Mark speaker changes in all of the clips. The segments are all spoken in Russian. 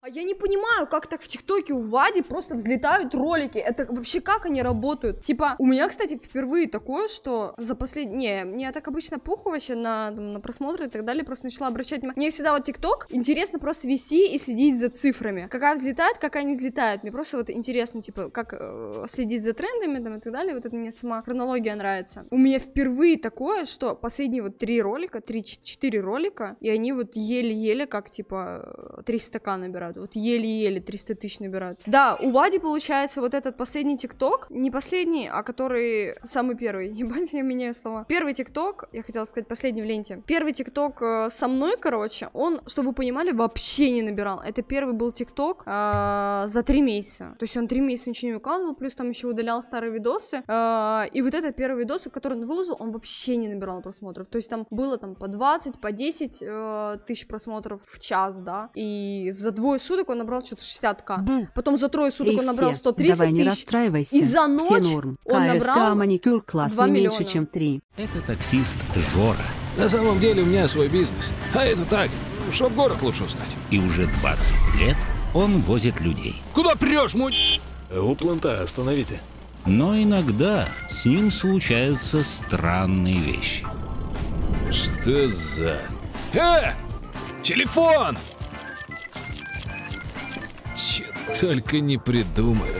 Speaker 1: А я не понимаю, как так в ТикТоке у Вади просто взлетают ролики. Это вообще как они работают? Типа, у меня, кстати, впервые такое, что за последние... Мне так обычно похуй вообще на просмотры и так далее. Просто начала обращать внимание. Мне всегда вот ТикТок интересно просто вести и следить за цифрами. Какая взлетает, какая не взлетает. Мне просто вот интересно, типа, как следить за трендами там и так далее. Вот это мне сама хронология нравится. У меня впервые такое, что последние вот 3-4 ролика, и они вот еле-еле как, типа, 300к набирают. Вот еле-еле 300 тысяч набирают. Да, у Вади получается вот этот последний ТикТок, не последний, а который самый первый. Ебать, я меняю слова. Первый ТикТок, я хотела сказать последний в ленте. Первый ТикТок со мной, короче, он, чтобы вы понимали, вообще не набирал. Это первый был ТикТок за 3 месяца. То есть он 3 месяца ничего не выкладывал, плюс там еще удалял старые видосы. И вот этот первый видос, который он выложил, он вообще не набирал просмотров. То есть там было там по 20, по 10 тысяч просмотров в час, да. И за двое суток он набрал что-то 60к. Потом за трое суток он набрал 130
Speaker 2: давай,
Speaker 1: тысяч.
Speaker 2: Не расстраивайся.
Speaker 1: И за ночь он набрал
Speaker 2: маникюр классный,
Speaker 1: 2 миллиона.
Speaker 2: меньше, чем 3.
Speaker 3: Это таксист Жора.
Speaker 4: На самом деле у меня свой бизнес. А это так, чтоб город лучше узнать.
Speaker 3: И уже 20 лет он возит людей.
Speaker 4: Куда прешь, муть?
Speaker 5: У планта остановите.
Speaker 3: Но иногда с ним случаются странные вещи.
Speaker 4: Что за... Телефон! Че только не придумают.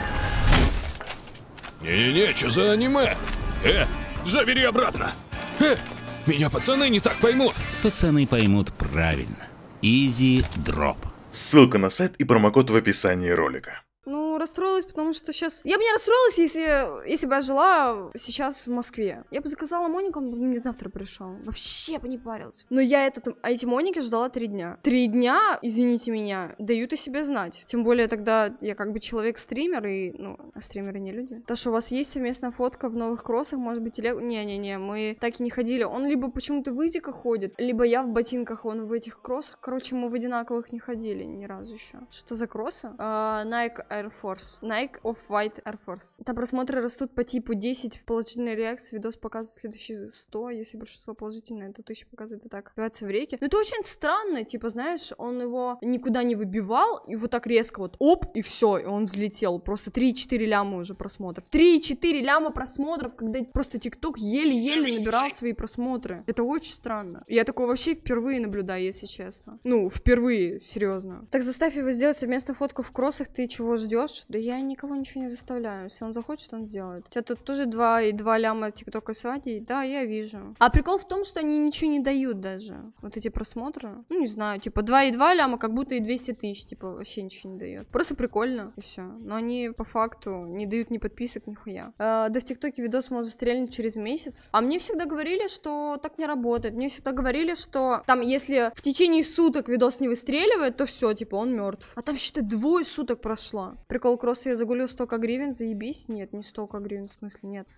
Speaker 4: Не-не-не, что за аниме? Забери обратно! Меня пацаны не так поймут.
Speaker 3: Пацаны поймут правильно. Easy Drop.
Speaker 5: Ссылка на сайт и промокод в описании ролика.
Speaker 1: Ну, расстроилась, потому что сейчас... Я бы не расстроилась, если бы я жила сейчас в Москве. Я бы заказала Монику, он бы мне завтра пришел. Вообще бы не парился. Но я эти Моники ждала 3 дня. 3 дня, извините меня, дают о себе знать. Тем более тогда я как бы человек-стример, и, ну, а стримеры не люди. То, что у вас есть совместная фотка в новых кроссах, может быть, или... Не-не-не, мы так и не ходили. Он либо почему-то в изиках ходит, либо я в ботинках, он в этих кроссах. Короче, мы в одинаковых не ходили ни разу еще. Что за кроссы? Nike Air Force. Nike Off-White Air Force. Там просмотры растут по типу 10 положительной реакции, видос показывает следующие 100, если большинство положительное, то 1000 показывает и так. Бивается в реке. Но это очень странно, типа, знаешь, он его никуда не выбивал, и вот так резко вот оп, и все, и он взлетел. Просто 3-4 ляма уже просмотров. 3-4 ляма просмотров, когда просто ТикТок еле-еле набирал свои просмотры. Это очень странно. Я такое вообще впервые наблюдаю, если честно. Ну, впервые, серьезно. Так заставь его сделать совместную фотку в кроссах, ты чего ждешь? Да я никого ничего не заставляю. Если он захочет, он сделает. У тебя тут тоже 2 ляма ТикТока с Вадей. Да, я вижу. А прикол в том, что они ничего не дают даже. Вот эти просмотры. Ну, не знаю, типа 2,2 ляма, как будто и 200 тысяч. Типа вообще ничего не дает. Просто прикольно, и все. Но они по факту не дают ни подписок, ни хуя. Да в ТикТоке видос может стрельнуть через месяц. А мне всегда говорили, что так не работает. Мне всегда говорили, что там, если в течение суток видос не выстреливает, то все, типа, он мертв. А там, считай, 2 суток прошло. Прикол кросса, я загулил 100 гривен, заебись? Нет, не 100 гривен, в смысле, нет.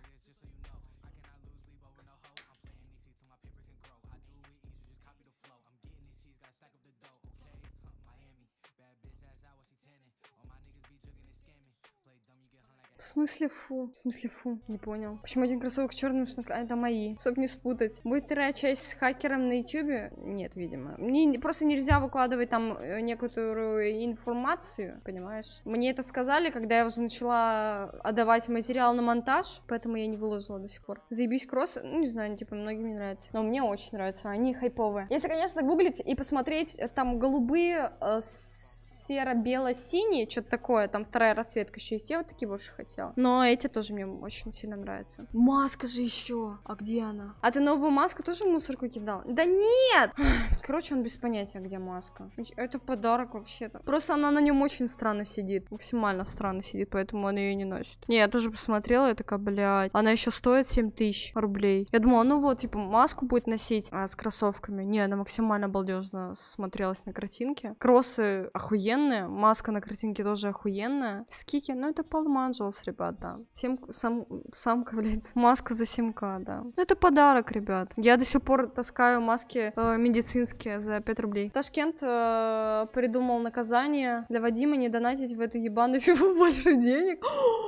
Speaker 1: В смысле фу? В смысле фу? Не понял. Почему один кроссовок черный, что это мои? Чтоб не спутать. Будет 2-я часть с хакером на ютубе? Нет, видимо. Мне просто нельзя выкладывать там некоторую информацию, понимаешь? Мне это сказали, когда я уже начала отдавать материал на монтаж, поэтому я не выложила до сих пор. Заебись кроссы? Ну, не знаю, типа, многим не нравится. Но мне очень нравятся, они хайповые. Если, конечно, загуглить и посмотреть, там голубые серо-бело-синий, что-то такое, там 2-я расцветка еще есть, я вот такие больше хотела. Но эти тоже мне очень сильно нравятся. Маска же еще. А где она? А ты новую маску тоже в мусорку кидал? Да нет! Короче, он без понятия, где маска. Это подарок вообще-то. Просто она на нем очень странно сидит. Максимально странно сидит, поэтому он ее не носит. Не, я тоже посмотрела, я такая, блядь. Она еще стоит 7000 рублей. Я думала, ну вот, типа, маску будет носить с кроссовками. Не, она максимально балдежно смотрелась на картинке. Кроссы охуенные. Маска на картинке тоже охуенная. Скики, ну это Palm Angels, ребята. Самка, блядь. Маска за 7к, да. Ну это подарок, ребят. Я до сих пор таскаю маски медицинские за 5 рублей. Ташкент придумал наказание для Вадима не донатить в эту ебаную фифу больше денег.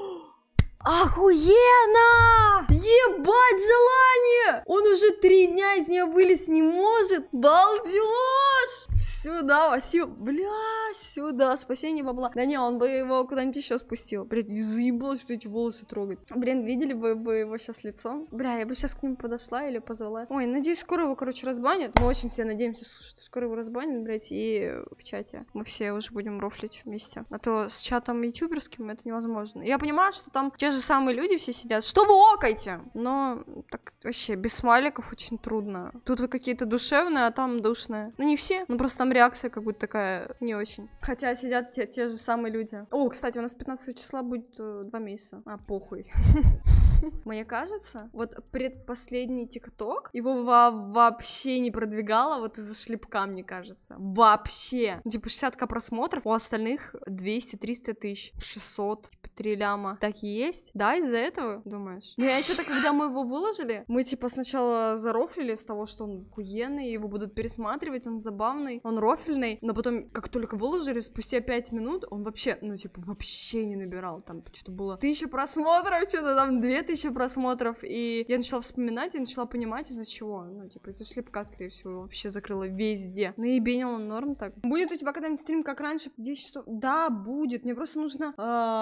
Speaker 1: Охуенно! Ебать желание! Он уже 3 дня из нее вылезть не может. Балдеж! Сюда, Васю, бля, сюда, спасение бабла. Да не, он бы его куда-нибудь еще спустил. Блядь, заебалось вот эти волосы трогать. Блин, видели бы его сейчас лицо? Бля, я бы сейчас к нему подошла или позвала. Ой, надеюсь, скоро его, короче, разбанят. Мы очень все надеемся, что скоро его разбанят, блядь, и в чате мы все уже будем рофлить вместе. А то с чатом ютуберским это невозможно. Я понимаю, что там те же самые люди все сидят. Что вы окаете? Но так вообще без смайликов очень трудно. Тут вы какие-то душевные, а там душные. Ну не все, ну просто там реакция как будто такая не очень. Хотя сидят те же самые люди. О, кстати, у нас 15 числа будет 2 месяца. А, похуй. Мне кажется, вот предпоследний ТикТок, его вообще не продвигало вот из-за шлепка, мне кажется. Вообще. Типа 60к просмотров, у остальных 200-300 тысяч, 600, типа 3 ляма. Так и есть? Да, из-за этого, думаешь? Ну, я что-то, когда мы его выложили, мы типа сначала зарофлили с того, что он охуенный, его будут пересматривать, он забавный, он рофельный, но потом, как только выложили, спустя 5 минут, он вообще, ну, типа, вообще не набирал, там что-то было 1000 просмотров, что-то там 2000 просмотров, и я начала вспоминать, и начала понимать, из-за чего, ну, типа, из-за шлепка, скорее всего, его вообще закрыла везде. Ну, и бенил он норм так. Будет у тебя когда-нибудь стрим, как раньше, 10 часов? Да, будет, мне просто нужно...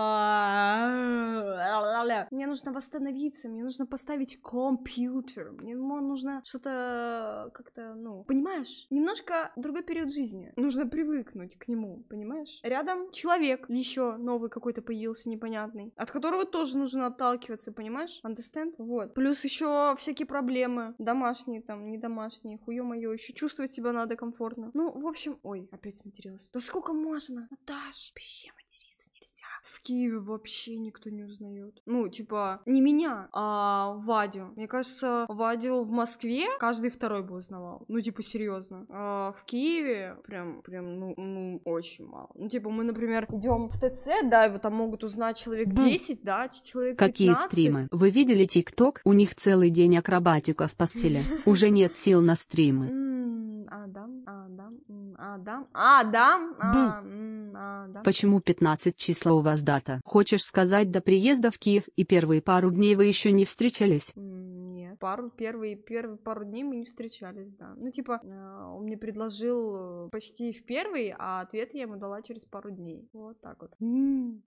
Speaker 1: Мне нужно восстановиться, мне нужно поставить компьютер, мне нужно что-то как-то, ну, понимаешь? Немножко другой период жизни. Нужно привыкнуть к нему, понимаешь? Рядом человек еще новый какой-то появился, непонятный, от которого тоже нужно отталкиваться, понимаешь? Understand? Вот. Плюс еще всякие проблемы. Домашние там, не домашние. Хуё-моё, еще чувствовать себя надо комфортно. Ну, в общем... Ой, опять материлась. Да сколько можно? Наташ, вообще материться нельзя. В Киеве вообще никто не узнает. Ну, типа, не меня, а Вадю. Мне кажется, Вадю в Москве каждый второй бы узнавал. Ну, типа, серьезно. А в Киеве прям, ну, очень мало. Ну, типа, мы, например, идем в ТЦ, да, его там могут узнать человек 10, да, человек 15.
Speaker 2: Какие стримы? Вы видели ТикТок? У них целый день акробатика в постели. Уже нет сил на стримы. Почему 15 числа у вас дата? Хочешь сказать, до приезда в Киев и первые пару дней вы еще не встречались?
Speaker 1: Нет, первые пару дней мы не встречались, да. Ну, типа, он мне предложил почти в первый, а ответ я ему дала через пару дней. Вот так вот.